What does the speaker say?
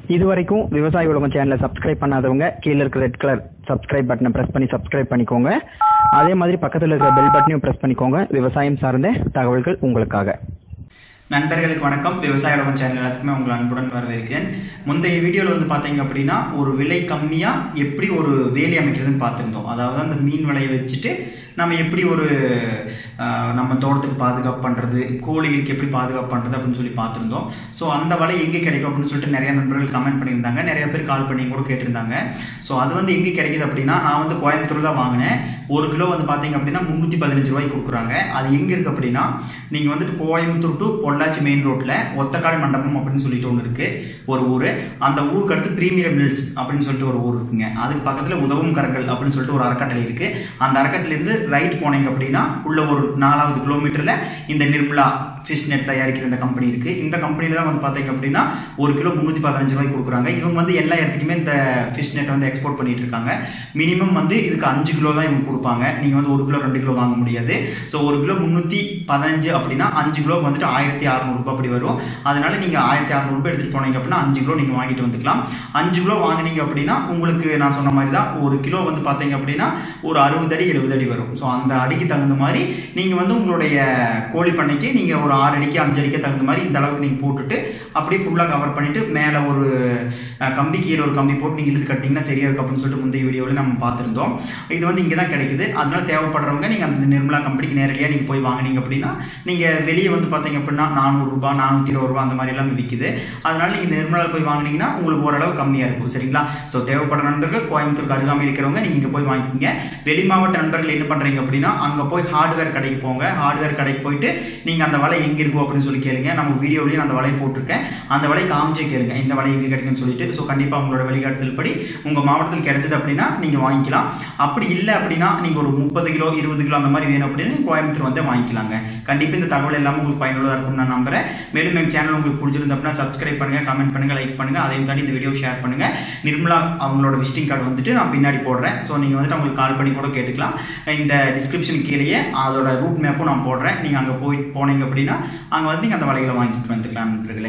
இதுவரைக்கும் விவசாய உலகம் சேனலை சப்ஸ்கிரைப் பண்ணாதவங்க கீழ இருக்க ரெட் கலர் சப்ஸ்கிரைப் பட்டனை பிரஸ் பண்ணி சப்ஸ்கிரைப் பண்ணிக்கோங்க. அதே மாதிரி பக்கத்துல இருக்கிற பெல் பட்டனையும் பிரஸ் பண்ணிக்கோங்க. விவசாயம் சார்ந்த தகவல்கள் உங்களுக்காக. நண்பர்களுக்கு வணக்கம். விவசாய உலகம் சேனல் எல்லாத்துக்குமே உங்களை அன்புடன் வரவேற்கிறேன். முந்தைய வீடியோவில் பார்த்தீங்க அப்படின்னா ஒரு விலை கம்மியாக எப்படி ஒரு வேலி அமைக்கிறதுன்னு பார்த்துருந்தோம். அதாவது அந்த மீன் வலையை வச்சுட்டு நம்ம எப்படி ஒரு நம்ம தோட்டத்துக்கு பாதுகாப்பு பண்ணுறது, கோழிகளுக்கு எப்படி பாதுகாப்பு பண்ணுறது அப்படின்னு சொல்லி பார்த்துருந்தோம். ஸோ அந்த வலை எங்கே கிடைக்கும் அப்படின்னு சொல்லிட்டு நிறைய நண்பர்கள் கமெண்ட் பண்ணியிருந்தாங்க, நிறைய பேர் கால் பண்ணி கூட கேட்டிருந்தாங்க. ஸோ அது எங்கே கிடைக்குது அப்படின்னா, நான் கோயம்புத்தூர் தான் வாங்கினேன். 1 கிலோ பார்த்தீங்க அப்படின்னா 315 ரூபாய்க்கு கொடுக்குறாங்க. அது எங்கே இருக்குது அப்படின்னா, நீங்கள் கோயம்புத்தூர் டு பொள்ளாச்சி மெயின் ரோட்டில் ஒத்தக்கால் மண்டபம் அப்படின்னு சொல்லிட்டு ஒன்று இருக்குது, ஒரு ஊர். அந்த ஊருக்கு அடுத்து பிரீமியம் மில்ஸ் அப்படின்னு சொல்லிட்டு ஒரு ஊர் இருக்குங்க. அதுக்கு பக்கத்தில் உதவும் கரங்கள் அப்படின்னு சொல்லிட்டு ஒரு அறக்கட்டளை இருக்குது. அந்த அறக்கட்டளையிலேருந்து ரைட் போனீங்க அப்படின்னா உள்ள ஒரு 4வது கிலோமீட்டரில் இந்த நிர்மலா ஃபிஷ் நெட் தயாரிக்கிற இந்த கம்பெனி இருக்குது. இந்த கம்பெனியில் தான் பார்த்தீங்க அப்படின்னா 1 கிலோ 315 ரூபாய்க்கு கொடுக்குறாங்க. இவங்க எல்லா இடத்துக்குமே இந்த ஃபிஷ் நெட் எக்ஸ்போர்ட் பண்ணிட்டு இருக்காங்க. மினிமம் இதுக்கு 5 கிலோ தான் இவங்க கொடுப்பாங்க. நீங்கள் 1 கிலோ 2 கிலோ வாங்க முடியாது. ஸோ 1 கிலோ 315 அப்படின்னா 5 கிலோக்கு 1600 ரூபாய் அப்படி வரும். அதனால நீங்கள் 1600 ரூபாய் எடுத்துகிட்டு போனீங்க அப்படின்னா 5 கிலோ நீங்கள் வாங்கிட்டு வந்துக்கலாம். 5 கிலோ வாங்கினீங்க அப்படின்னா உங்களுக்கு நான் சொன்ன மாதிரி தான் 1 கிலோ பார்த்தீங்க அப்படின்னா ஒரு 60 அடி 70 அடி வரும். ஸோ அந்த அடிக்கு தகுந்த மாதிரி நீங்கள் உங்களுடைய கோழி பண்ணைக்கு நீங்கள் ஒரு 6 அடிக்கு 5 அடிக்கு தகுந்த மாதிரி இந்த அளவுக்கு நீங்கள் போட்டுட்டு அப்படியே ஃபுல்லாக கவர் பண்ணிவிட்டு மேலே ஒரு கம்பி, கீழே ஒரு கம்பி போட்டு நீங்கள் இழுத்து கட்டிங்கன்னா சரியாக இருக்கும் அப்படின்னு சொல்லிட்டு முந்தைய வீடியோவில் நம்ம பார்த்துருந்தோம். இது இங்கே தான் கிடைக்குது. அதனால தேவைப்படுறவங்க நீங்கள் அந்த நிர்மலா கம்பெனிக்கு நேரடியாக நீங்கள் போய் வாங்கினீங்க அப்படின்னா நீங்கள் வெளியே பார்த்தீங்க அப்படின்னா 400 ரூபாய் 420 ரூபா அந்த மாதிரி எல்லாம் விற்குது. அதனால நீங்கள் இந்த நிர்மலா போய் வாங்கினீங்கன்னா உங்களுக்கு ஓரளவு கம்மியாக இருக்கும். சரிங்களா? ஸோ தேவைப்படுற நண்பர்கள் கோயம்புத்தூருக்கு அருகாமையில் இருக்கிறவங்க நீங்கள் இங்கே போய் வாங்கிக்கோங்க. வெளி மாவட்ட நண்பர்கள் என்ன பண்ணுறீங்க அப்படின்னா அங்கே போய் ஹார்ட்வேர் கடைக்கு போங்க. ஹார்ட்வேர் கடைக்கு போயிட்டு நீங்கள் அந்த வலை எங்கே இருக்கும் அப்படின்னு சொல்லி கேளுங்க. நம்ம வீடியோவிலையும் அந்த வலையை போட்டிருக்கேன். அந்த வலை காமிச்சே கேளுங்க இந்த வலை எங்கே கிடைக்குன்னு சொல்லிட்டு. ஸோ கண்டிப்பாக உங்களோட வழிகாட்டுதல் படி உங்கள் மாவட்டத்தில் கிடைச்சது அப்படின்னா நீங்கள் வாங்கிக்கலாம். அப்படி இல்லை அப்படின்னா நீங்கள் ஒரு 30 கிலோ 20 கிலோ அந்த மாதிரி வேணும் அப்படின்னு கோயம்புத்தூர் வாங்கிக்கலாங்க. கண்டிப்பாக இந்த தகவல் எல்லாமே உங்களுக்கு பயனுள்ளதாக இருக்கும்னு நான் நம்புறேன். மேலும் எங்கள் சேனல் உங்களுக்கு பிடிச்சிருந்து அப்படின்னா சப்ஸ்கிரைப் பண்ணுங்கள், கமெண்ட் பண்ணுங்கள், லைக் பண்ணுங்கள். அதையும் தாண்டி இந்த வீடியோ ஷேர் பண்ணுங்கள். நிர்மலா அவங்களோட விசிட்டிங் கார்டு நான் பின்னாடி போடுறேன். ஸோ நீங்கள் அவங்களுக்கு கால் பண்ணி கூட கேட்டுக்கலாம். இந்த டிஸ்கிரிப்ஷன் கீழேயே அதோட ரூட் மேப்பும் நான் போடுறேன். நீங்கள் அங்கே போனீங்க அப்படின்னா அங்கே நீங்கள் அந்த வலைகளை வாங்கிட்டு வந்துக்கலாம் நண்பர்களே.